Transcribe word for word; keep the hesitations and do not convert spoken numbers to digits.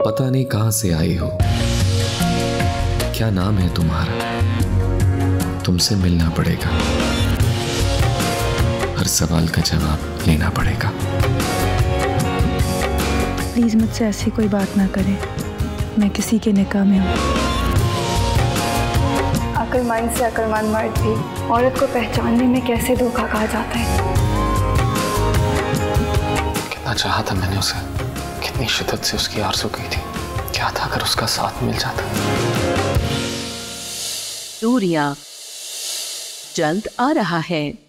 पता नहीं कहां से आई हो, क्या नाम है तुम्हारा, तुमसे मिलना पड़ेगा, हर सवाल का जवाब लेना पड़ेगा। प्लीज मुझसे ऐसी कोई बात ना करें, मैं किसी के निकाह में हूँ। अक्लमंद से अक्लमंद मर्द भी औरत को पहचानने में कैसे धोखा खा जाता है। कितना चाहा था मैंने उसे, कितनी शिद्दत से उसकी आरज़ू की थी। क्या था अगर उसका साथ मिल जाता। सूर्या जल्द आ रहा है।